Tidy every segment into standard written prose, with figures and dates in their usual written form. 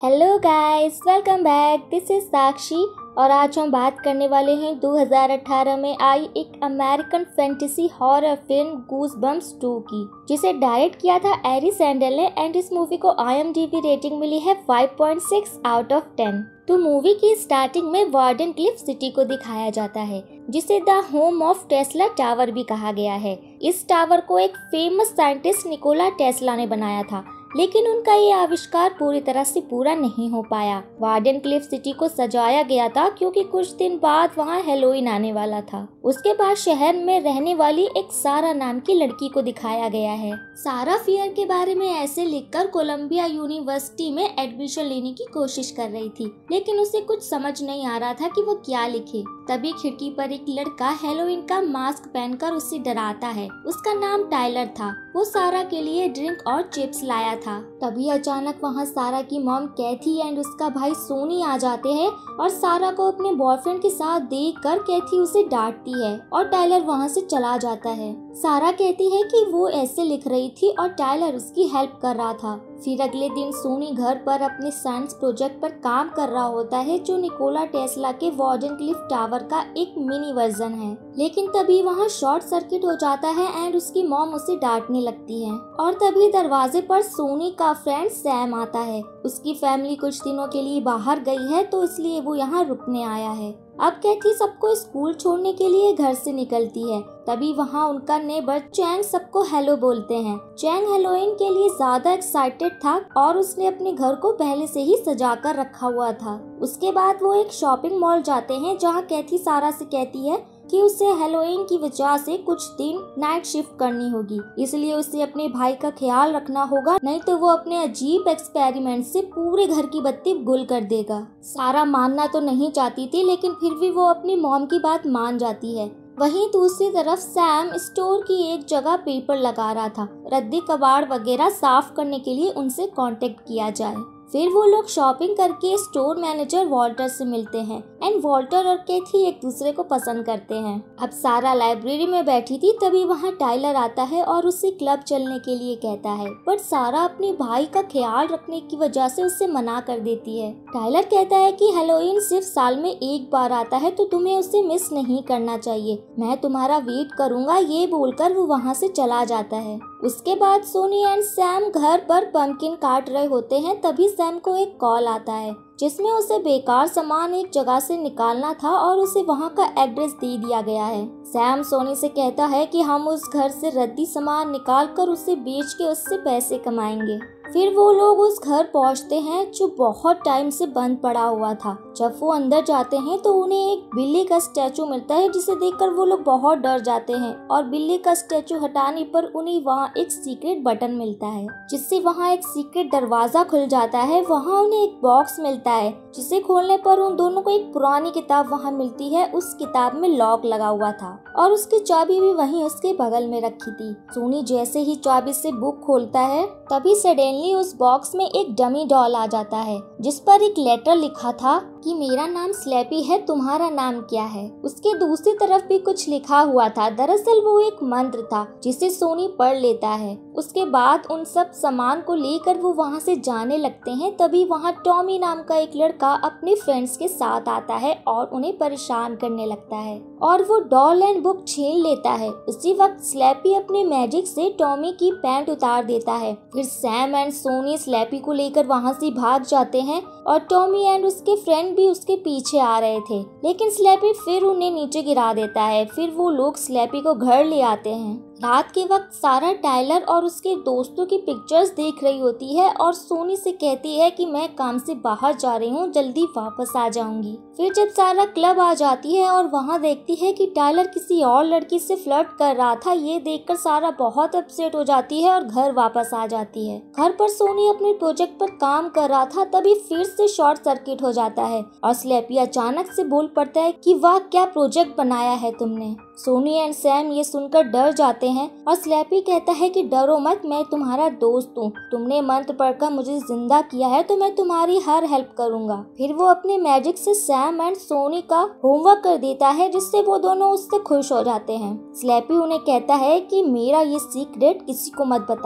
Hello guys, welcome back. This is Sakshi और आज हम बात करने वाले हैं 2018 में आई एक American fantasy horror film Goosebumps 2 की, जिसे डायरेक्ट किया था एरी सैंडल ने एंड इस मूवी को IMDb रेटिंग मिली है 5.6 आउट ऑफ 10। तो मूवी की स्टार्टिंग में वार्डन क्लिफ सिटी को दिखाया जाता है, जिसे the home of Tesla tower भी कहा गया है। इस टावर को एक फेमस साइंटिस्ट निकोला टेस्ला ने बनाया था, लेकिन उनका ये आविष्कार पूरी तरह से पूरा नहीं हो पाया। वार्डन क्लिफ सिटी को सजाया गया था क्योंकि कुछ दिन बाद वहाँ हैलोवीन आने वाला था। उसके बाद शहर में रहने वाली एक सारा नाम की लड़की को दिखाया गया है। सारा फियर के बारे में ऐसे लिखकर कोलंबिया यूनिवर्सिटी में एडमिशन लेने की कोशिश कर रही थी, लेकिन उसे कुछ समझ नहीं आ रहा था कि वो क्या लिखे। तभी खिड़की पर एक लड़का हैलोवीन का मास्क पहनकर उसे डराता है। उसका नाम टाइलर था। वो सारा के लिए ड्रिंक और चिप्स लाया था। तभी अचानक वहाँ सारा की मॉम कैथी एंड उसका भाई सोनी आ जाते हैं और सारा को अपने बॉयफ्रेंड के साथ देखकर कैथी उसे डांटती है और टाइलर वहाँ से चला जाता है। सारा कहती है कि वो ऐसे लिख रही थी और टाइलर उसकी हेल्प कर रहा था। फिर अगले दिन सोनी घर पर अपने साइंस प्रोजेक्ट पर काम कर रहा होता है, जो निकोला टेस्ला के वार्डन क्लिफ टावर का एक मिनी वर्जन है। लेकिन तभी वहाँ शॉर्ट सर्किट हो जाता है एंड उसकी मॉम उसे डांटने लगती है। और तभी दरवाजे पर सोनी का फ्रेंड सैम आता है। उसकी फैमिली कुछ दिनों के लिए बाहर गई है, तो इसलिए वो यहाँ रुकने आया है। अब कैथी सबको स्कूल छोड़ने के लिए घर से निकलती है। तभी वहाँ उनका नेबर चैंग सबको हेलो बोलते हैं। चैंग हैलोवीन के लिए ज्यादा एक्साइटेड था और उसने अपने घर को पहले से ही सजा कर रखा हुआ था। उसके बाद वो एक शॉपिंग मॉल जाते हैं, जहाँ कैथी सारा से कहती है कि उसे हैलोवीन की वजह से कुछ दिन नाइट शिफ्ट करनी होगी, इसलिए उसे अपने भाई का ख्याल रखना होगा, नहीं तो वो अपने अजीब एक्सपेरिमेंट से पूरे घर की बत्ती गुल कर देगा। सारा मानना तो नहीं चाहती थी, लेकिन फिर भी वो अपनी मॉम की बात मान जाती है। वहीं दूसरी तरफ सैम स्टोर की एक जगह पेपर लगा रहा था, रद्दी कबाड़ वगैरह साफ करने के लिए उनसे कांटेक्ट किया जाए। फिर वो लोग शॉपिंग करके स्टोर मैनेजर वॉल्टर से मिलते हैं एंड वॉल्टर और कैथी एक दूसरे को पसंद करते हैं। अब सारा लाइब्रेरी में बैठी थी, तभी वहाँ टाइलर आता है और उसे क्लब चलने के लिए कहता है, बट सारा अपने भाई का ख्याल रखने की वजह से उसे मना कर देती है। टाइलर कहता है कि हैलोवीन सिर्फ साल में एक बार आता है, तो तुम्हें उसे मिस नहीं करना चाहिए। मैं तुम्हारा वेट करूंगा, ये बोलकर वो वहाँ से चला जाता है। उसके बाद सोनी एंड सैम घर पर पंपकिन काट रहे होते हैं। तभी सैम को एक कॉल आता है, जिसमें उसे बेकार सामान एक जगह से निकालना था और उसे वहां का एड्रेस दे दिया गया है। सैम सोनी से कहता है कि हम उस घर से रद्दी सामान निकालकर उसे बेच के उससे पैसे कमाएंगे। फिर वो लोग उस घर पहुंचते हैं, जो बहुत टाइम से बंद पड़ा हुआ था। जब वो अंदर जाते हैं तो उन्हें एक बिल्ली का स्टैचू मिलता है, जिसे देखकर वो लोग बहुत डर जाते हैं और बिल्ली का स्टैचू हटाने पर उन्हें वहाँ एक सीक्रेट बटन मिलता है, जिससे वहाँ एक सीक्रेट दरवाजा खुल जाता है। वहाँ उन्हें एक बॉक्स मिलता है, जिसे खोलने पर उन दोनों को एक पुरानी किताब वहाँ मिलती है। उस किताब में लॉक लगा हुआ था और उसकी चाबी भी वहीं उसके बगल में रखी थी। सोनी जैसे ही चाबी से बुक खोलता है, तभी सडनली उस बॉक्स में एक डमी डॉल आ जाता है, जिस पर एक लेटर लिखा था कि मेरा नाम स्लैपी है, तुम्हारा नाम क्या है। उसके दूसरी तरफ भी कुछ लिखा हुआ था। दरअसल वो एक मंत्र था, जिसे सोनी पढ़ लेता है। उसके बाद उन सब सामान को लेकर वो वहाँ से जाने लगते हैं। तभी वहाँ टॉमी नाम का एक लड़का अपने फ्रेंड्स के साथ आता है और उन्हें परेशान करने लगता है और वो डॉल एंड बुक छीन लेता है। उसी वक्त स्लैपी अपने मैजिक से टॉमी की पैंट उतार देता है। फिर सैम एंड सोनी स्लैपी को लेकर वहाँ से भाग जाते हैं और टॉमी एंड उसके फ्रेंड भी उसके पीछे आ रहे थे, लेकिन स्लैपी फिर उन्हें नीचे गिरा देता है। फिर वो लोग स्लैपी को घर ले आते हैं। रात के वक्त सारा टाइलर और उसके दोस्तों की पिक्चर्स देख रही होती है और सोनी से कहती है कि मैं काम से बाहर जा रही हूँ, जल्दी वापस आ जाऊंगी। फिर जब सारा क्लब आ जाती है और वहाँ देखती है कि टाइलर किसी और लड़की से फ्लर्ट कर रहा था, ये देखकर सारा बहुत अपसेट हो जाती है और घर वापस आ जाती है। घर पर सोनी अपने प्रोजेक्ट पर काम कर रहा था, तभी फिर से शॉर्ट सर्किट हो जाता है और स्लैपी अचानक से बोल पड़ता है कि वाह, क्या प्रोजेक्ट बनाया है तुमने। सोनी एंड सैम ये सुनकर डर जाते हैं और स्लैपी कहता है कि डरो मत, मैं तुम्हारा दोस्त हूँ। तुमने मंत्र पढ़कर मुझे जिंदा किया है, तो मैं तुम्हारी हर हेल्प करूँगा। फिर वो अपने मैजिक से सैम एंड सोनी का होमवर्क कर देता है, जिससे वो दोनों उससे खुश हो जाते हैं। स्लैपी उन्हें कहता है कि मेरा ये सीक्रेट किसी को मत बताना।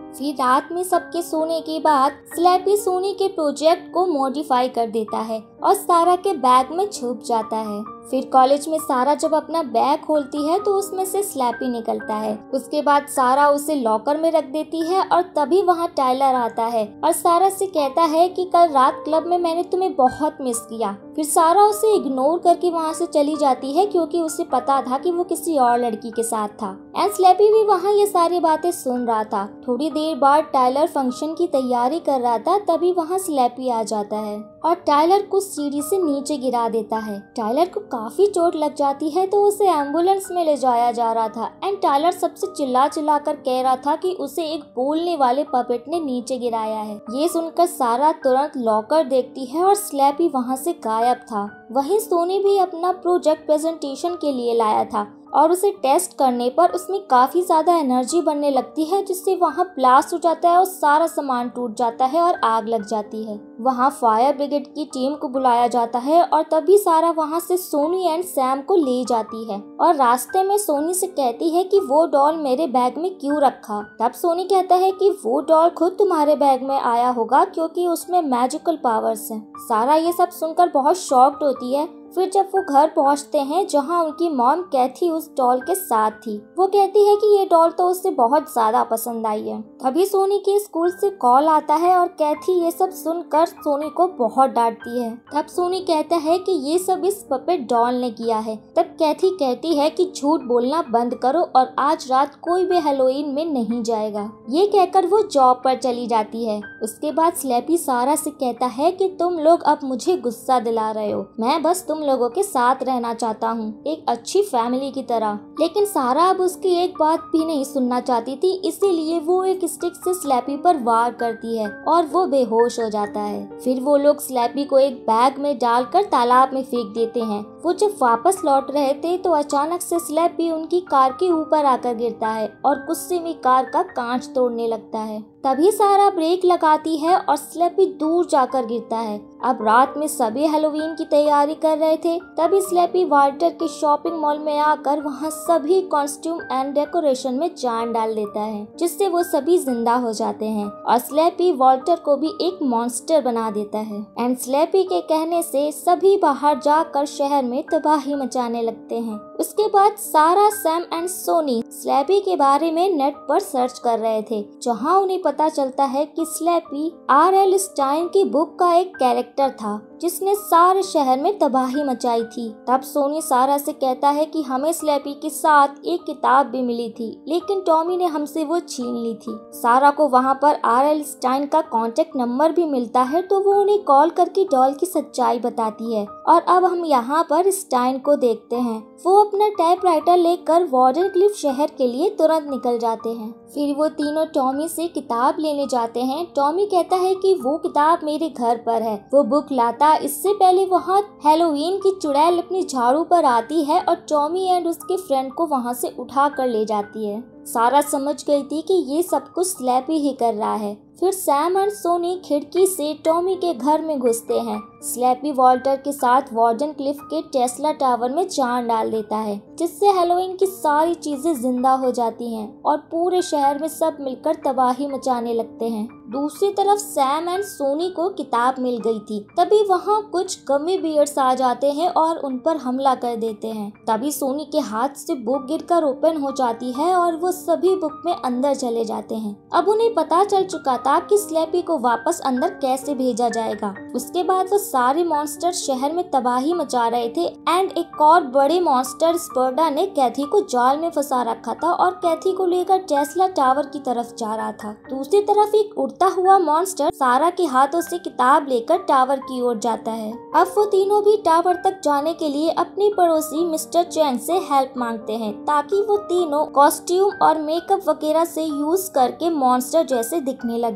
फिर रात में सबके सोने के बाद स्लैपी सोनी के प्रोजेक्ट को मॉडिफाई कर देता है और सारा के बैग में छुप जाता है। फिर कॉलेज में सारा जब अपना बैग खोलती है तो उसमें से स्लैपी निकलता है। उसके बाद सारा उसे लॉकर में रख देती है और तभी वहाँ टाइलर आता है और सारा से कहता है कि कल रात क्लब में मैंने तुम्हें बहुत मिस किया। फिर सारा उसे इग्नोर करके वहाँ से चली जाती है क्योंकि उसे पता था कि वो किसी और लड़की के साथ था। एंड स्लैपी भी वहाँ ये सारी बातें सुन रहा था। थोड़ी देर बाद टाइलर फंक्शन की तैयारी कर रहा था, तभी वहाँ स्लैपी आ जाता है और टाइलर को सीढ़ी से नीचे गिरा देता है। टाइलर को काफी चोट लग जाती है तो उसे एम्बुलेंस में ले जाया जा रहा था। एंड टाइलर सबसे चिल्ला चिल्ला कर कह रहा था कि उसे एक बोलने वाले पपेट ने नीचे गिराया है। ये सुनकर सारा तुरंत लॉकर देखती है और स्लैपी वहाँ से गायब था। वहीं सोनी भी अपना प्रोजेक्ट प्रेजेंटेशन के लिए लाया था और उसे टेस्ट करने पर उसमें काफी ज्यादा एनर्जी बनने लगती है, जिससे वहाँ ब्लास्ट हो जाता है और सारा सामान टूट जाता है और आग लग जाती है। वहाँ फायर ब्रिगेड की टीम को बुलाया जाता है और तभी सारा वहाँ से सोनी एंड सैम को ले जाती है और रास्ते में सोनी से कहती है कि वो डॉल मेरे बैग में क्यों रखा। तब सोनी कहता है कि वो डॉल खुद तुम्हारे बैग में आया होगा क्योंकि उसमें मैजिकल पावर्स हैं। सारा ये सब सुनकर बहुत शॉक्ड होती है। फिर जब वो घर पहुंचते हैं जहां उनकी मॉम कैथी उस डॉल के साथ थी, वो कहती है कि ये डॉल तो उसे बहुत ज्यादा पसंद आई है। तभी सोनी के स्कूल से कॉल आता है और कैथी ये सब सुनकर सोनी को बहुत डांटती है। तब सोनी कहता है कि ये सब इस पपेट डॉल ने किया है। तब कैथी कहती है कि झूठ बोलना बंद करो और आज रात कोई भी हैलोवीन में नहीं जाएगा। ये कहकर वो जॉब पर चली जाती है। उसके बाद स्लैपी सारा से कहता है कि तुम लोग अब मुझे गुस्सा दिला रहे हो, मैं बस तुम लोगों के साथ रहना चाहता हूँ, एक अच्छी फैमिली की तरह। लेकिन सारा अब उसकी एक बात भी नहीं सुनना चाहती थी, इसीलिए वो एक स्टिक से स्लैपी पर वार करती है और वो बेहोश हो जाता है। फिर वो लोग स्लैपी को एक बैग में डालकर तालाब में फेंक देते हैं। वो जब वापस लौट रहे थे तो अचानक से स्लैपी उनकी कार के ऊपर आकर गिरता है और गुस्से में कार का कांच तोड़ने लगता है। तभी सारा ब्रेक लगाती है और स्लैपी दूर जाकर गिरता है। अब रात में सभी हैलोवीन की तैयारी कर रहे थे, तभी स्लैपी वाल्टर के शॉपिंग मॉल में आकर वहां सभी कॉस्ट्यूम एंड डेकोरेशन में जान डाल देता है, जिससे वो सभी जिंदा हो जाते हैं और स्लैपी वाल्टर को भी एक मॉन्स्टर बना देता है। एंड स्लैपी के कहने से सभी बाहर जाकर शहर में तबाही मचाने लगते हैं। उसके बाद सारा, सैम एंड सोनी स्लैपी के बारे में नेट पर सर्च कर रहे थे, जहां उन्हें पता चलता है कि स्लैपी R.L. स्टाइन की बुक का एक कैरेक्टर था जिसने सारे शहर में तबाही मचाई थी। तब सोनी सारा से कहता है कि हमें स्लैपी के साथ एक किताब भी मिली थी, लेकिन टॉमी ने हमसे वो छीन ली थी। सारा को वहाँ पर R.L. स्टाइन का कॉन्टेक्ट नंबर भी मिलता है, तो वो उन्हें कॉल करके डॉल की सच्चाई बताती है। और अब हम यहाँ पर स्टाइन को देखते हैं। वो अपना टाइपराइटर लेकर वार्डनक्लिफ शहर के लिए तुरंत निकल जाते हैं। फिर वो तीनों टॉमी से किताब लेने जाते हैं। टॉमी कहता है कि वो किताब मेरे घर पर है। वो बुक लाता इससे पहले वहाँ हैलोवीन की चुड़ैल अपनी झाड़ू पर आती है और टॉमी एंड उसके फ्रेंड को वहाँ से उठा कर ले जाती है। सारा समझ गई थी कि ये सब कुछ स्लैपी ही कर रहा है। फिर सैम और सोनी खिड़की से टॉमी के घर में घुसते हैं। स्लैपी वाल्टर के साथ वार्डनक्लिफ के टेस्ला टावर में जान डाल देता है, जिससे हैलोवीन की सारी चीजें जिंदा हो जाती हैं और पूरे शहर में सब मिलकर तबाही मचाने लगते हैं। दूसरी तरफ सैम एंड सोनी को किताब मिल गई थी। तभी वहाँ कुछ गमी बियर्स आ जाते हैं और उन पर हमला कर देते हैं। तभी सोनी के हाथ से बुक गिरकर ओपन हो जाती है और वो सभी बुक में अंदर चले जाते हैं। अब उन्हें पता चल चुका था कि स्लैपी को वापस अंदर कैसे भेजा जाएगा। उसके बाद वो सारे मॉन्स्टर शहर में तबाही मचा रहे थे एंड एक और बड़े मॉन्स्टर स्पर्डा ने कैथी को जाल में फंसा रखा था और कैथी को लेकर टेस्ला टावर की तरफ जा रहा था। दूसरी तरफ एक उड़ता हुआ मॉन्स्टर सारा के हाथों से किताब लेकर टावर की ओर जाता है। अब वो तीनों भी टावर तक जाने के लिए अपने पड़ोसी मिस्टर चैन से हेल्प मांगते हैं, ताकि वो तीनों कॉस्ट्यूम और मेकअप वगैरह से यूज करके मॉन्स्टर जैसे दिखने लगे।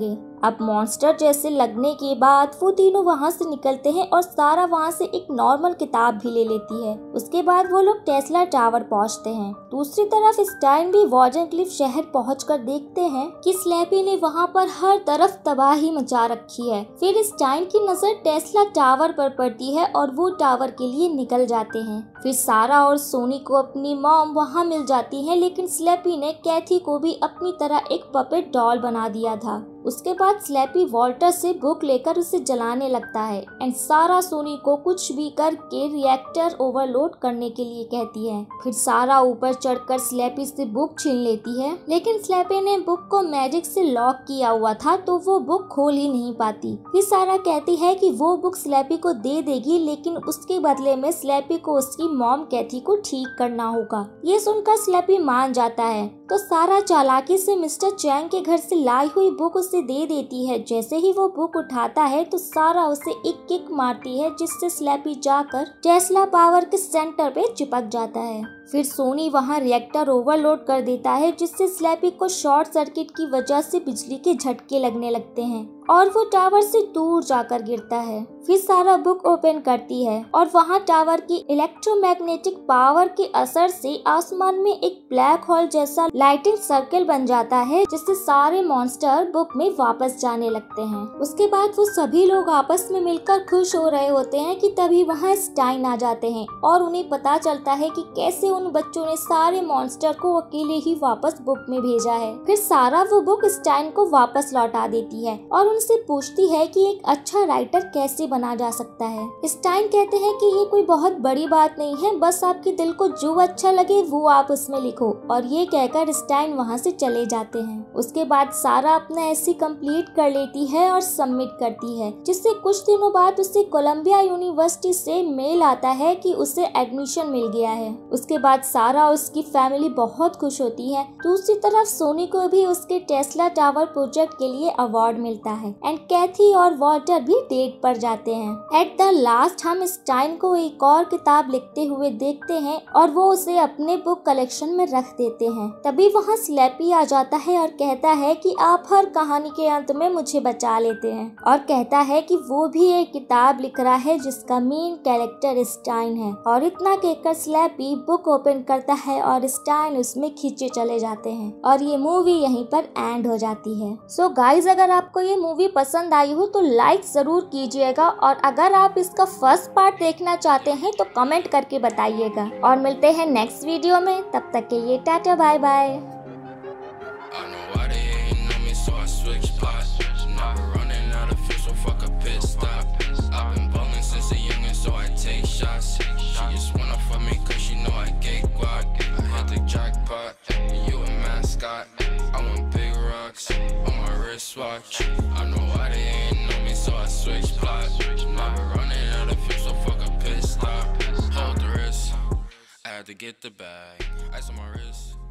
अब मॉन्स्टर जैसे लगने के बाद वो तीनों वहाँ से निकलते हैं और सारा वहाँ से एक नॉर्मल किताब भी ले लेती है। उसके बाद वो लोग टेस्ला टावर पहुँचते हैं। दूसरी तरफ स्टाइन भी वॉर्डनक्लिफ शहर पहुंचकर देखते हैं कि स्लैपी ने वहां पर हर तरफ तबाही मचा रखी है। फिर स्टाइन की नजर टेस्ला टावर पर पड़ती है और वो टावर के लिए निकल जाते हैं। फिर सारा और सोनी को अपनी मॉम वहां मिल जाती है, लेकिन स्लैपी ने कैथी को भी अपनी तरह एक पपेट डॉल बना दिया था। उसके बाद स्लैपी वॉल्टर से बुक लेकर उसे जलाने लगता है एंड सारा सोनी को कुछ भी करके रिएक्टर ओवरलोड करने के लिए कहती है। फिर सारा ऊपर चढ़कर स्लैपी से बुक छीन लेती है, लेकिन स्लैपी ने बुक को मैजिक से लॉक किया हुआ था तो वो बुक खोल ही नहीं पाती। फिर सारा कहती है कि वो बुक स्लैपी को दे देगी, लेकिन उसके बदले में स्लैपी को उसकी मॉम कैथी को ठीक करना होगा। ये सुनकर स्लैपी मान जाता है तो सारा चालाकी से मिस्टर चैंग के घर से लाई हुई बुक उसे दे देती है। जैसे ही वो बुक उठाता है तो सारा उसे एक किक मारती है, जिससे स्लैपी जाकर टेस्ला पावर के सेंटर पे चिपक जाता है। फिर सोनी वहां रिएक्टर ओवरलोड कर देता है, जिससे स्लैपी को शॉर्ट सर्किट की वजह से बिजली के झटके लगने लगते हैं और वो टावर से दूर जाकर गिरता है। फिर सारा बुक ओपन करती है और वहां टावर की इलेक्ट्रोमैग्नेटिक पावर के असर से आसमान में एक ब्लैक होल जैसा लाइटिंग सर्कल बन जाता है, जिससे सारे मॉन्स्टर बुक में वापस जाने लगते हैं। उसके बाद वो सभी लोग आपस में मिलकर खुश हो रहे होते हैं कि तभी वहां स्टाइन आ जाते हैं और उन्हें पता चलता है कि कैसे उन बच्चों ने सारे मॉन्स्टर को अकेले ही वापस बुक में भेजा है। फिर सारा वो बुक स्टाइन को वापस लौटा देती है और उनसे पूछती है कि एक अच्छा राइटर कैसे बना जा सकता है। स्टाइन कहते हैं कि ये कोई बहुत बड़ी बात नहीं है, बस आपके दिल को जो अच्छा लगे वो आप उसमें लिखो, और ये कहकर स्टाइन वहाँ से चले जाते हैं। उसके बाद सारा अपना एसे कंप्लीट कर लेती है और सबमिट करती है, जिससे कुछ दिनों बाद उसे कोलंबिया यूनिवर्सिटी से मेल आता है कि उसे एडमिशन मिल गया है। उसके बाद सारा और उसकी फैमिली बहुत खुश होती है। दूसरी तरफ सोनी को भी उसके टेस्ला टावर प्रोजेक्ट के लिए अवार्ड मिलता है एंड कैथी और वॉल्टर भी डेट पर जाते हैं। एट द लास्ट हम स्टाइन को एक और किताब लिखते हुए देखते हैं और वो उसे अपने बुक कलेक्शन में रख देते हैं। तभी वहाँ स्लैपी आ जाता है और कहता है कि आप हर कहानी के अंत में मुझे बचा लेते हैं, और कहता है कि वो भी एक किताब लिख रहा है जिसका मेन कैरेक्टर स्टाइन है। और इतना कहकर स्लैपी बुक ओपन करता है और स्टाइन उसमें खींचे चले जाते हैं और ये मूवी यहीं पर एंड हो जाती है। सो गाइज, अगर आपको ये मूवी पसंद आई हो तो लाइक जरूर कीजिएगा, और अगर आप इसका फर्स्ट पार्ट देखना चाहते हैं तो कमेंट करके बताइएगा। और मिलते हैं नेक्स्ट वीडियो में, तब तक के लिए tata bye bye. Watch. I know why they ain't know me, so I switch plots. Now we're running out of fuel, so fuck a pit stop. Hold the wrist, I had to get the bag. Ice on my wrist.